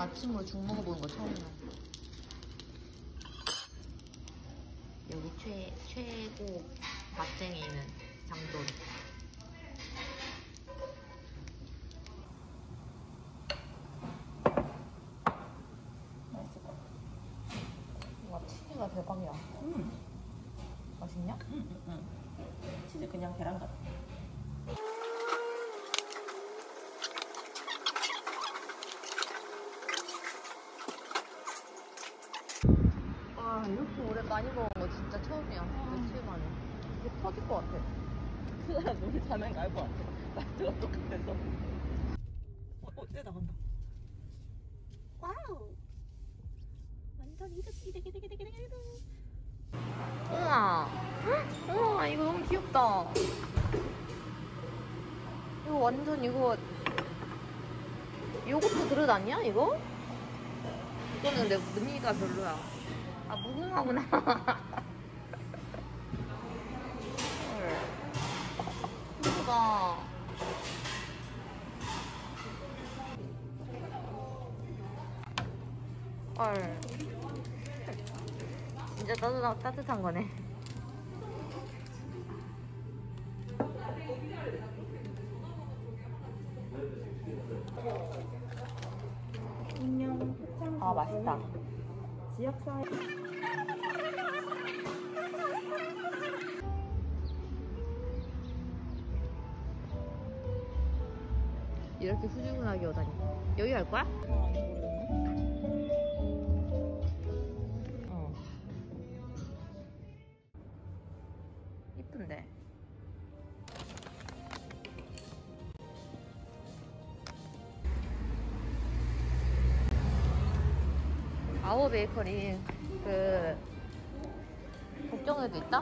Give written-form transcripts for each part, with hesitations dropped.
아침으로 죽 먹어보는 거 처음이야. 여기 최고 밭쟁이는 장돌. 맛있을 것 같아. 와, 치즈가 대박이야. 맛있냐? 치즈 그냥 계란 같아. 와, 이렇게 오래 많이 먹은 거 진짜 처음이야. 며칠 만에. 이게 터질 것 같아. 그 사람 우리 자면 알 것 같아. 말투가 똑같아서. 이제 나간다. 와우. 완전 이득. 우와. 우와, 이거 너무 귀엽다. 이거 완전 이거 요거트 그릇 아니야, 이거? 이거는 근데 무늬가 별로야. 아, 무궁화구나. 헐. 예쁘다. 헐. 진짜 따뜻한 거네. 아, 맛있다. 지역사회. 이렇게 후줄근하게 오다니. 여기 갈 거야? 어. 이쁜데. 아워 베이커리 그 복정에도 있다?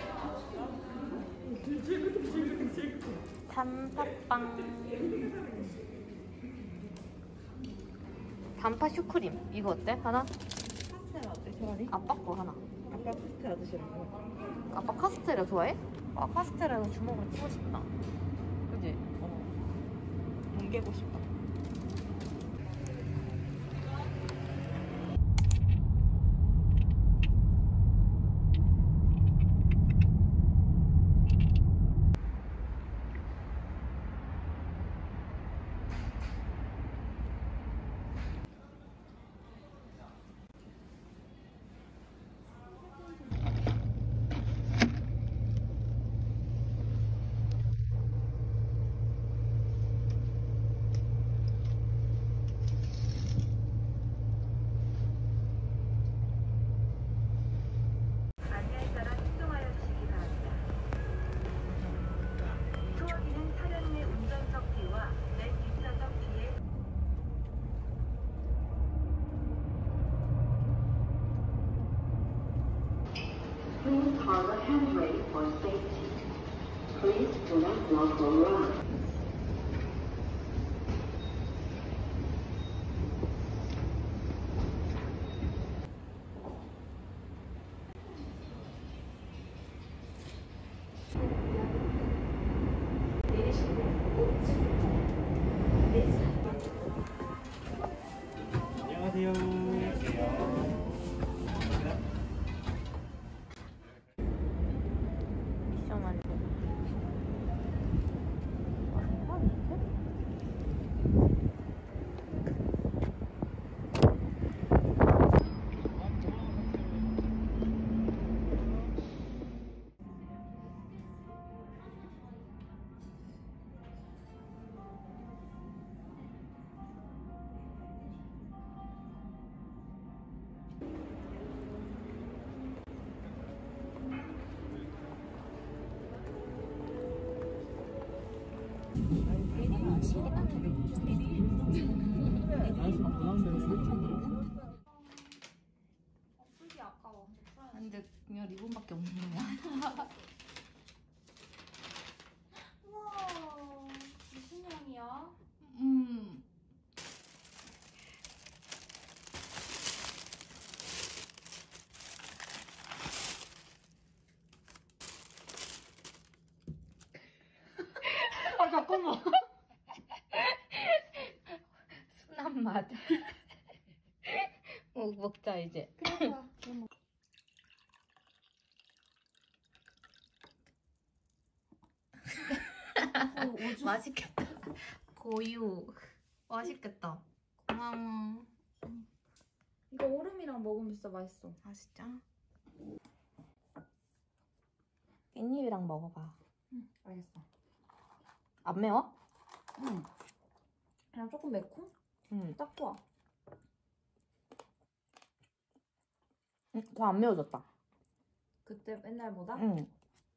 단팥빵, 단팥 슈크림 이거 어때? 하나? 카스테라 어때? 차라리? 아빠 거 하나. 아까 카스테라 드시라고. 아빠 카스테라 좋아해? 아, 카스테라는 주먹으로 치고 싶다. 그지? 뭉개고 싶다. Please hold the handrail for safety. Please do not walk or run. 안녕하세요. 미션 완료. 풀기 아까워. 근데 그냥 리본밖에 없는 거야. 우와, 무슨 향이야? 아, 잠깐만. 순한 맛. 먹자 이제. 그래서 맛있겠다. 고유. 맛있겠다. 고마워. 이거 얼음이랑 먹으면 진짜 맛있어. 아 진짜? 깻잎이랑 먹어봐. 응, 알겠어. 안 매워? 응. 그냥 조금 매콤? 응. 딱 좋아. 더 안 매워졌다. 그때 옛날보다? 응.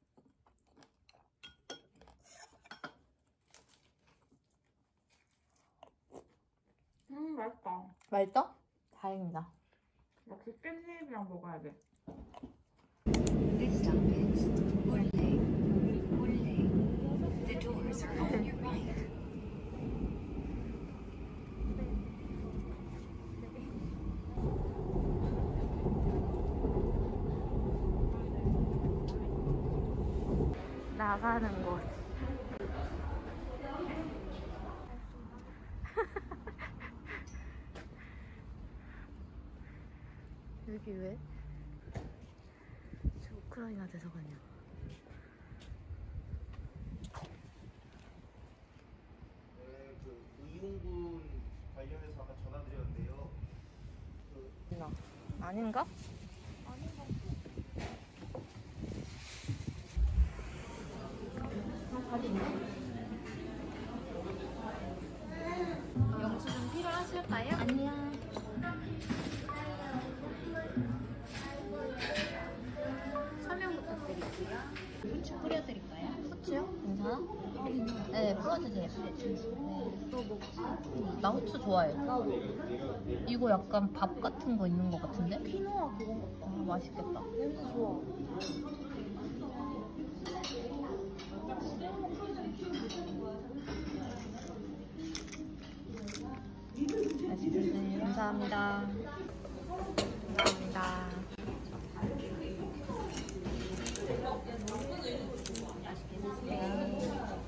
맛있다. 맛있어? 다행이다. 역시 깻잎이랑 먹어야 돼. This stop is Orly. Orly. The doors are on your right. 나가는 곳. 여기 왜? 저 우크라이나 대사관이야. 네, 그 의용군 관련해서 아까 전화드렸는데요. 아닌가? 영수증 필요하실까요? 아니야. 설명 부탁드릴게요. 후추 뿌려드릴까요? 후추요? 괜찮아? 네, 풀어주세요. 네. 너 먹지? 나 후추 좋아해. 나도. 이거 약간 밥 같은 거 있는 거 같은데? 퀴노아 그건 같다. 맛있겠다. 냄새 좋아. 맛있겠어요. 감사합니다. 감사합니다. 맛있게 드세요.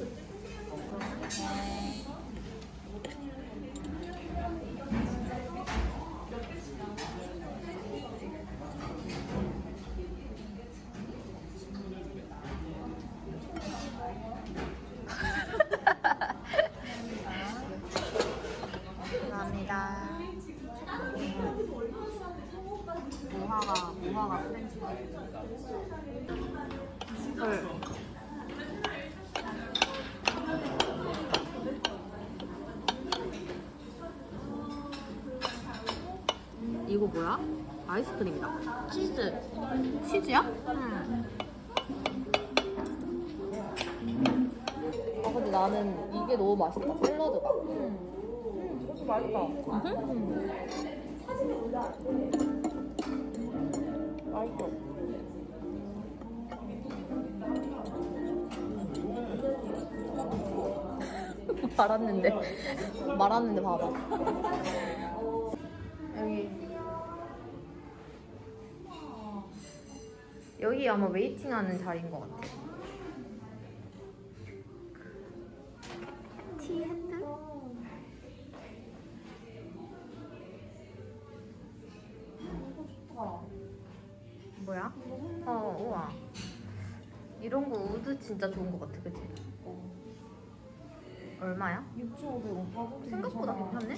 감사합니다. 무화과 프렌치. 헐. 이거 뭐야? 아이스크림이다. 치즈. 치즈야? 응. 아 근데 나는 이게 너무 맛있다. 샐러드가. 그것도 맛있다. 맛있어. 말았는데 봐봐. 여기 아마 웨이팅하는 자리인 것 같아. 티 핸들? 뭐야? 우와. 이런 거 우드 진짜 좋은 것 같아, 그치? 얼마야? 6,500원. 생각보다 괜찮네?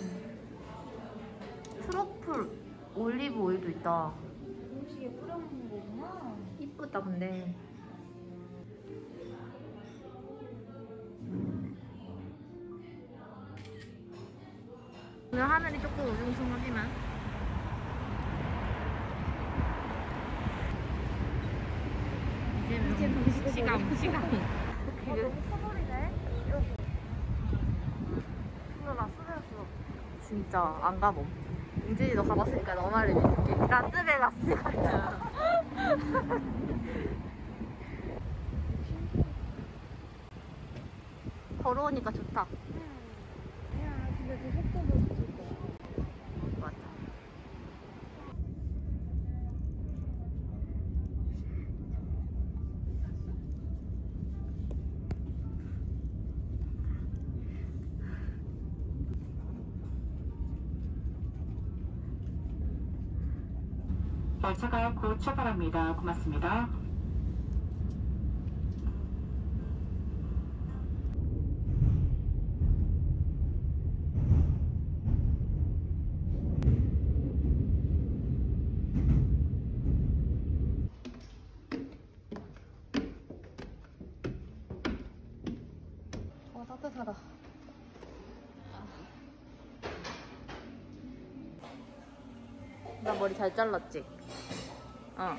트러플 올리브 오일도 있다. 음식에 뿌려 먹는 거구나. 이쁘다, 근데. 오늘 하늘이 조금 우중충하지만 이제는 시간. 너무 커버리네. 수능아, 수능했어. 진짜 안 가봄. 은진이도 가봤으니까 너 말을 믿을게. 라스베가스 같은. 걸어오니까 좋다. 야, 근데 그 속도도 있을 거야. 맞아. 열차가 곧 출발합니다. 고맙습니다. 와, 따뜻하다. 나 머리 잘 잘랐지? 어.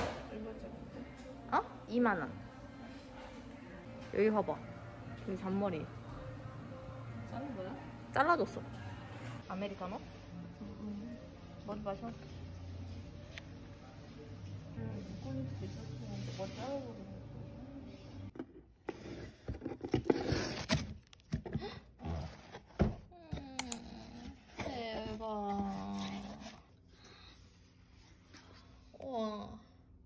어? 2만원. 여기 봐봐. 여기 잔머리. 자른 거야? 잘라줬어. 아메리카노? 머리 마셔. 꼬리도 있었고 뭐 자르고. 대박. 우와.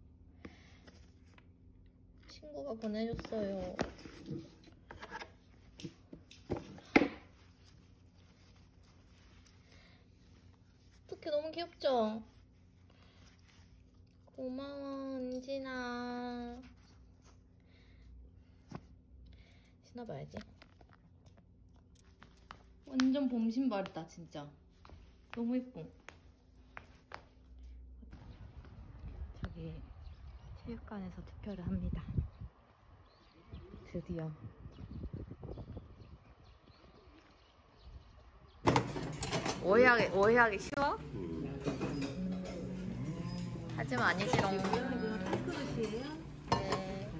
친구가 보내줬어요. 어떡해, 너무 귀엽죠? 고마워, 은진아. 신어봐야지. 완전 봄 신발이다, 진짜. 너무 예뻐. 저기 체육관에서 투표를 합니다. 드디어. 오해하기 쉬워? 하지만 아니지롱. 네.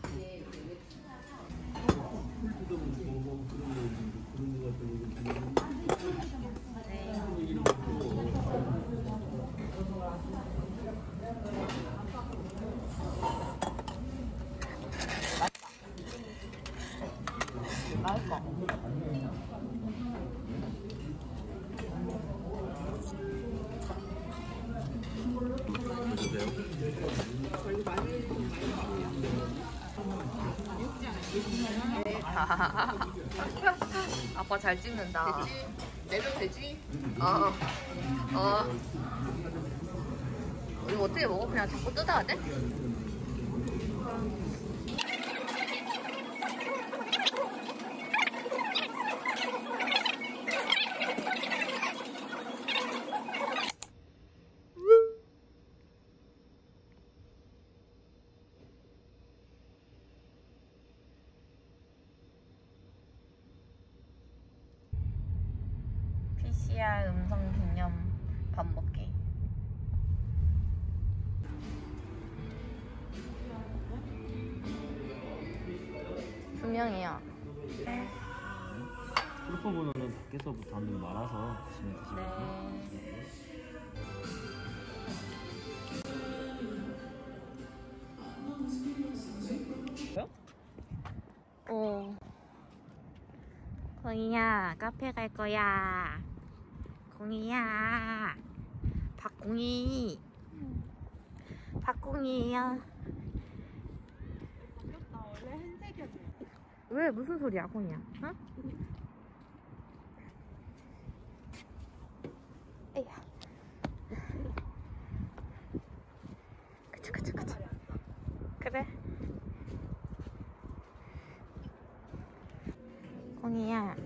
맛있어. 아빠 잘 찍는다. 내면 되지? 이거 어떻게 먹어? 그냥 자꾸 뜯어야 돼? PCR 음성 기념 밥 먹기. 두 명이야. 프로포보다는 밖에서 받는 말아서 드시면 되시거든요. 네. 어. 공이야, 카페 갈 거야. 공이야. 박공이. 박공이야. 나 원래 흰색이었어. 왜? 무슨 소리야, 공이야? 응? 에이야. 그치. 그래. 공이야.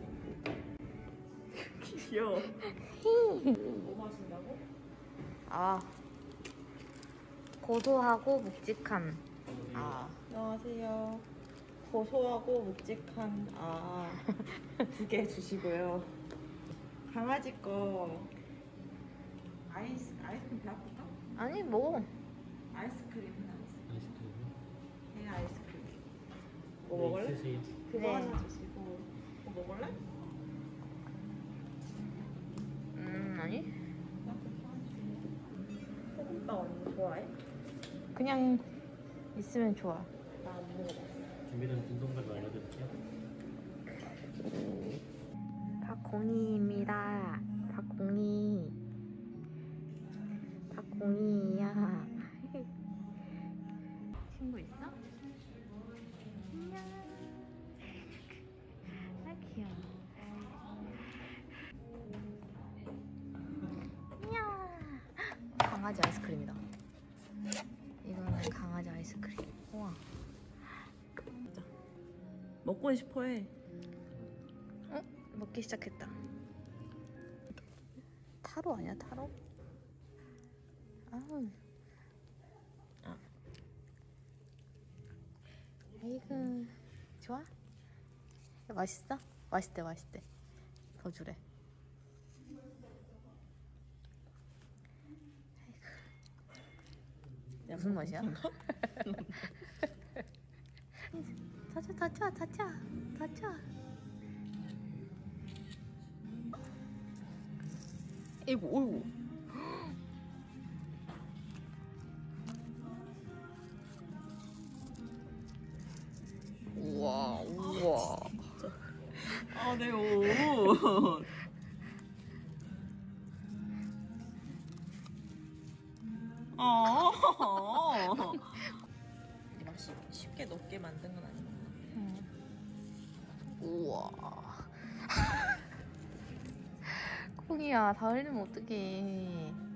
귀여워. 뭐 마신다고? 아. 고소하고 묵직한. 안녕하세요. 고소하고 묵직한 두 개 주시고요. 강아지 거 아이스크림 배고플까? 아니, 먹어. 아이스크림. 네, 아이스크림. 네, 뭐 먹을래? 있으세요? 그거 네. 하나 주시고 뭐 먹을래? 아니. 나 소금빵 언니 좋아해? 그냥 있으면 좋아. 나 안 먹어봤어. 준비된 운동까지 알려드릴게요. 박공이입니다. 박공이. 박공이야. 친구 있어? 안녕. 아, 귀여워. 안녕. 강아지 아이스크림이다. 먹고 싶어해. 어? 먹기 시작했다. 타로 아니야 타로? 아우. 아이고 좋아? 맛있어? 맛있대 맛있대. 더 주래. 아이고. 무슨 맛이야? 다쳐. 어이구. 우와. 아, 내 옷. 맛이 쉽게 녹게 만든 건 아닌 것 같아. 우와. 콩이야 다 흘리면 어떡해.